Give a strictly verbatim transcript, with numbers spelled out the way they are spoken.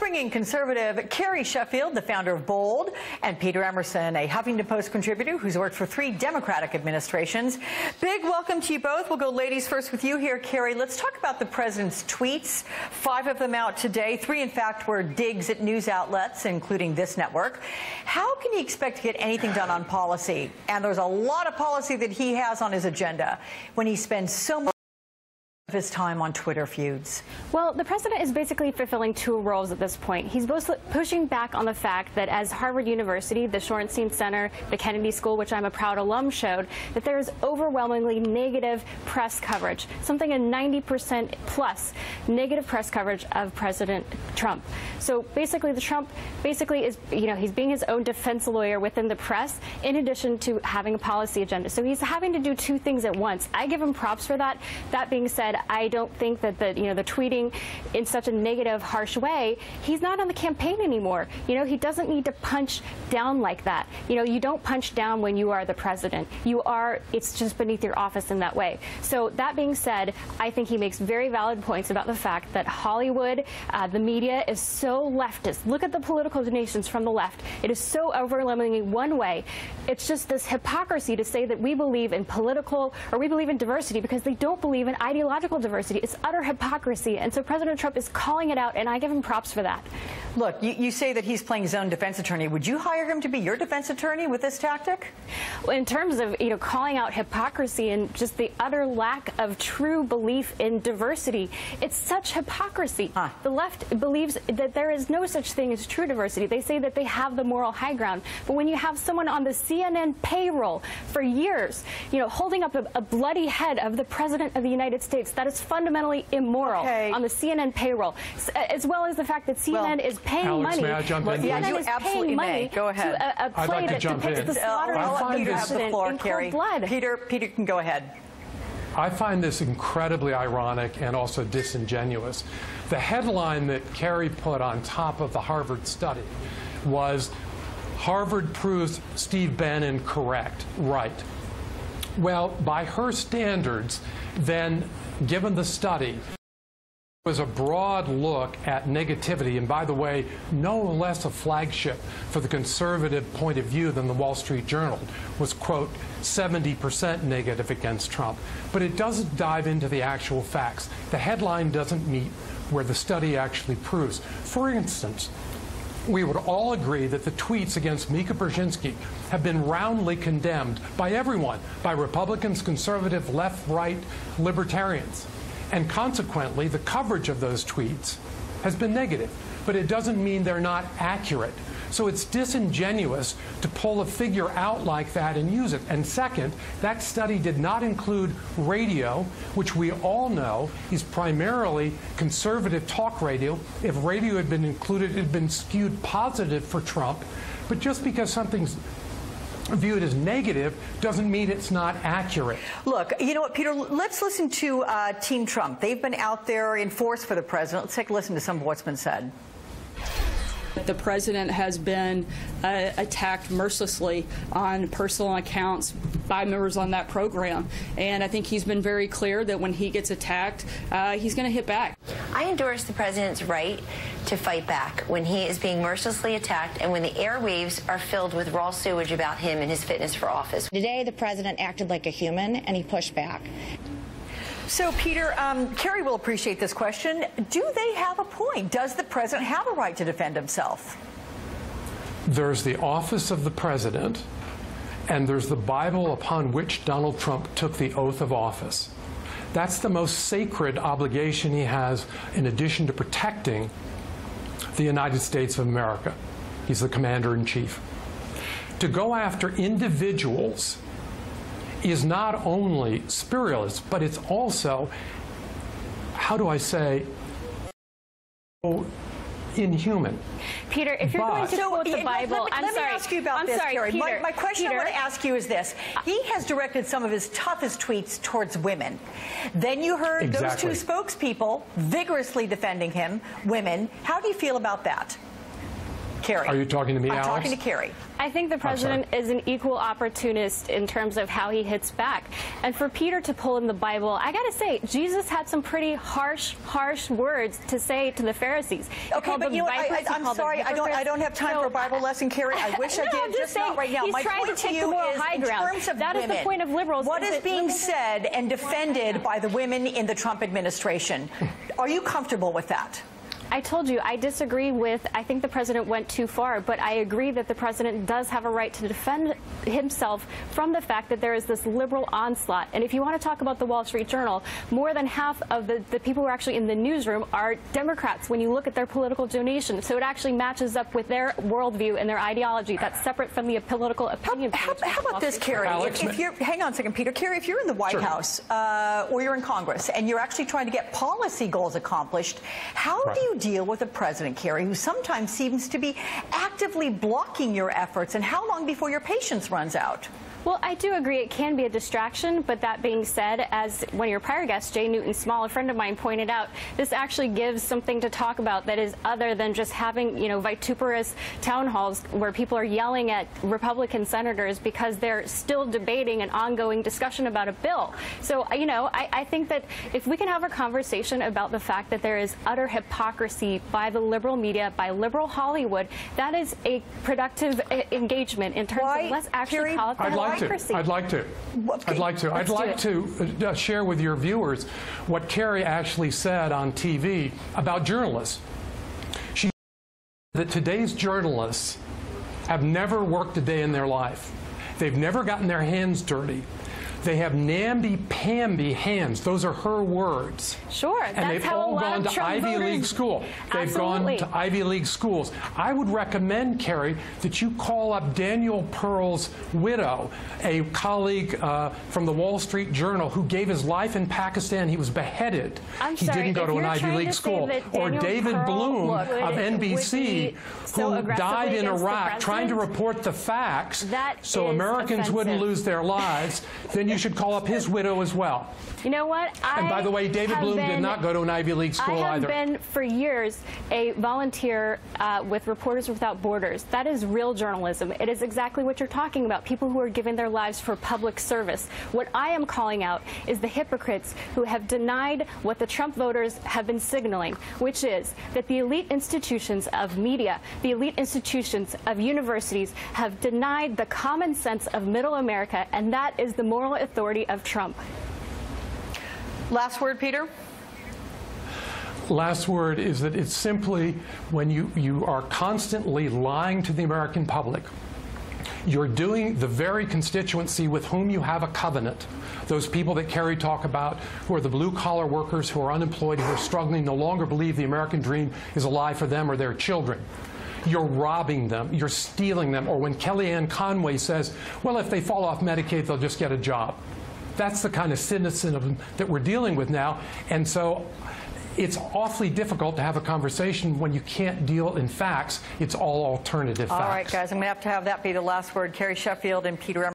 bringing conservative Carrie Sheffield, the founder of Bold, and Peter Emerson, a Huffington Post contributor who's worked for three Democratic administrations. Big welcome to you both. We'll go ladies first with you here, Carrie. Let's talk about the president's tweets. Five of them out today. Three, in fact, were digs at news outlets, including this network. How can he expect to get anything done on policy? And there's a lot of policy that he has on his agenda when he spends so much of his time on Twitter feuds. Well, the president is basically fulfilling two roles at this point. He's both pushing back on the fact that as Harvard University, the Shorenstein Center, the Kennedy School, which I'm a proud alum, showed, that there is overwhelmingly negative press coverage, something in ninety percent plus negative press coverage of President Trump. So basically, the Trump basically is, you know, he's being his own defense lawyer within the press, in addition to having a policy agenda. So he's having to do two things at once. I give him props for that. That being said, I don't think that the, you know, the tweeting in such a negative, harsh way, he's not on the campaign anymore. You know, he doesn't need to punch down like that. You know, you don't punch down when you are the president. You are, it's just beneath your office in that way. So that being said, I think he makes very valid points about the fact that Hollywood, uh, the media is so leftist. Look at the political donations from the left. It is so overwhelmingly one way. It's just this hypocrisy to say that we believe in political, or we believe in diversity, because they don't believe in ideological diversity. It's utter hypocrisy. And so President Trump is calling it out, and I give him props for that. Look, you, you say that he's playing his own defense attorney. Would you hire him to be your defense attorney with this tactic? In terms of, you know, calling out hypocrisy and just the utter lack of true belief in diversity, it's such hypocrisy. Huh. The left believes that there is no such thing as true diversity. They say that they have the moral high ground. But when you have someone on the C N N payroll for years, you know, holding up a, a bloody head of the President of the United States, that is fundamentally immoral. Okay. On the C N N payroll, as well as the fact that C N N well, is paying Alex, money. May I jump in? C N N is paying money go ahead. to a, a play like that to depicts in. the slaughtering I'll of let the Peter have the president floor, in Carrie. cold blood. Peter, Peter can go ahead. I find this incredibly ironic and also disingenuous. The headline that Carrie put on top of the Harvard study was, Harvard proves Steve Bannon correct. Right. Well, by her standards, then, given the study, was a broad look at negativity, and by the way, no less a flagship for the conservative point of view than the Wall Street Journal, was, quote, seventy percent negative against Trump. But it doesn't dive into the actual facts. The headline doesn't meet where the study actually proves. For instance, we would all agree that the tweets against Mika Brzezinski have been roundly condemned by everyone, by Republicans, conservative, left, right, libertarians. And consequently, the coverage of those tweets has been negative. But it doesn't mean they're not accurate. So it's disingenuous to pull a figure out like that and use it. And second, that study did not include radio, which we all know is primarily conservative talk radio. If radio had been included, it had been skewed positive for Trump. But just because something's viewed as negative doesn't mean it's not accurate. Look, you know what, Peter, let's listen to uh, Team Trump. They've been out there in force for the president. Let's take a listen to some of what's been said. The president has been uh, attacked mercilessly on personal accounts by members on that program. And I think he's been very clear that when he gets attacked, uh, he's going to hit back. I endorse the president's right to fight back when he is being mercilessly attacked and when the airwaves are filled with raw sewage about him and his fitness for office. Today, the president acted like a human, and he pushed back. So, Peter, um, Carrie will appreciate this question. Do they have a point? Does the president have a right to defend himself? There's the office of the president, and there's the Bible upon which Donald Trump took the oath of office. That's the most sacred obligation he has, in addition to protecting the United States of America. He's the commander-in-chief. To go after individuals is not only spurious, but it's also, how do I say, inhuman. Peter, if you're but, going to so, quote the let, Bible, let, let, I'm let sorry. me ask you about I'm this, sorry, Carrie. Peter, my, my question Peter, I want to ask you is this. He has directed some of his toughest tweets towards women. Then you heard exactly. those two spokespeople vigorously defending him, women. How do you feel about that? Carrie. Are you talking to me, I'm Alex? talking to Carrie. I think the president is an equal opportunist in terms of how he hits back. And for Peter to pull in the Bible, I got to say, Jesus had some pretty harsh, harsh words to say to the Pharisees. He Okay, but you know, what, I, I, I'm sorry, I don't, I don't have time so, for a Bible lesson, Carrie. I wish no, I did, I'm just, just saying, not right now. He's My trying point to take to the you moral is, high in ground. terms of That women, is the point of liberals. what is is being said and defended by the women in the Trump administration? Are you comfortable with that? I told you, I disagree with, I think the president went too far, but I agree that the president does have a right to defend himself from the fact that there is this liberal onslaught. And if you want to talk about the Wall Street Journal, more than half of the, the people who are actually in the newsroom are Democrats when you look at their political donations. So it actually matches up with their worldview and their ideology. That's separate from the political opinion. How, how, how about this, Carrie? Alex, if, if you're, hang on a second, Peter. Carrie, if you're in the White Sure. House uh, or you're in Congress and you're actually trying to get policy goals accomplished, how Right. do you deal with a president, Carrie, who sometimes seems to be actively blocking your efforts? And how long before your patience runs out? Well, I do agree it can be a distraction, but that being said, as one of your prior guests, Jay Newton Small, a friend of mine, pointed out, this actually gives something to talk about that is other than just having, you know, vituperous town halls where people are yelling at Republican senators because they're still debating an ongoing discussion about a bill. So, you know, I, I think that if we can have a conversation about the fact that there is utter hypocrisy by the liberal media, by liberal Hollywood, that is a productive uh, engagement in terms Why, of let's actually Carrie, call it the I'd like to. hypocrisy. I'd like to. Okay, I'd like to. I'd let's do like it. to uh, share with your viewers what Carrie actually said on T V about journalists. She said that today's journalists have never worked a day in their life. They've never gotten their hands dirty. They have namby-pamby hands. Those are her words. Sure, And that's they've how all a lot gone of to Trump Ivy voters- League school. They've Absolutely. gone to Ivy League schools. I would recommend, Carrie, that you call up Daniel Pearl's widow, a colleague uh, from the Wall Street Journal who gave his life in Pakistan. He was beheaded. I'm he sorry, didn't go if to an you're Ivy trying League to say school. that Or Daniel David Pearl Bloom would- of N B C, would be so who aggressively died in against the Iraq trying to president? report the facts That so is Americans wouldn't offensive. lose their lives. Then you should call up his widow as well. You know what? And by I the way, David have Bloom did been- not go to an Ivy League school I have either. been for years a volunteer uh, with Reporters Without Borders. That is real journalism. It is exactly what you're talking about, people who are giving their lives for public service. What I am calling out is the hypocrites who have denied what the Trump voters have been signaling, which is that the elite institutions of media, the elite institutions of universities have denied the common sense of middle America, and that is the moral authority of Trump. Last word, Peter? Last word is that it's simply when you, you are constantly lying to the American public, you're doing the very constituency with whom you have a covenant, those people that Carrie talked about who are the blue-collar workers who are unemployed, who are struggling, no longer believe the American dream is alive for them or their children. You're robbing them. You're stealing them. Or when Kellyanne Conway says, well, if they fall off Medicaid, they'll just get a job. That's the kind of cynicism that we're dealing with now. And so it's awfully difficult to have a conversation when you can't deal in facts. It's all alternative facts. All right, guys, I'm going to have to have that be the last word. Carrie Sheffield and Peter Emerson.